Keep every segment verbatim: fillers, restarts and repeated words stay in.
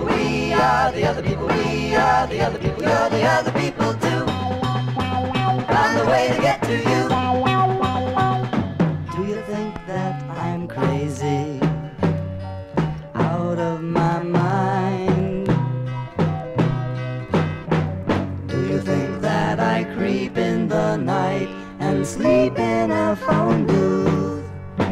we are the other people, we are the other people, you're the other people too. Found the way to get to you. Do you think that I'm crazy? Out of my mind? Do you think that I creep in the night and sleep in a phone booth?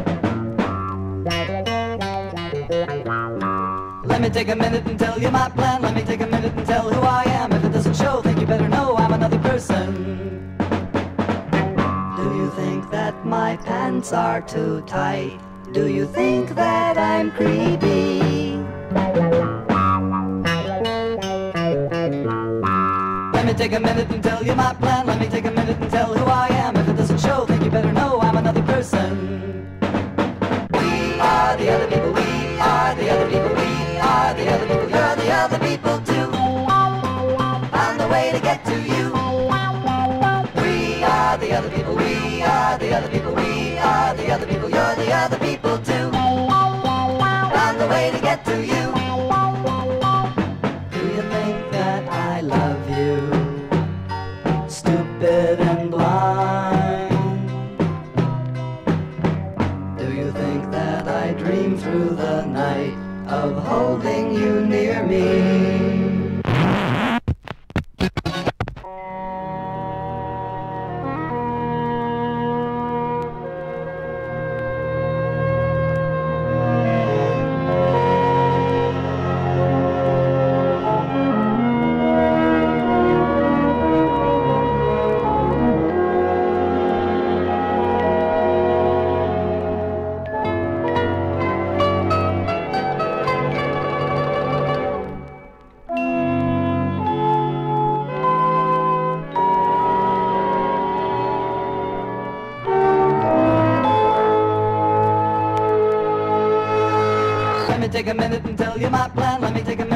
Let me take a minute and tell you my plan. Let me take a minute and tell who I am. If it doesn't show, think you better know I'm another person. Do you think that my pants are too tight? Do you think that I'm creepy? Let me take a minute and tell you my plan. Let me take a minute and tell who I am. If it doesn't show, think you better know I'm another person. We are the other people, we are the other people, we are the other people, you're the other people too. Found the way to get to you. We are the other people, we are the other people, we are the other people, you're the other people too. Found the way to get to you. Do you think that I love you? Stupid and blind. Do you think that I dream through the night of holding you near me? Let me take a minute and tell you my plan. Let me take a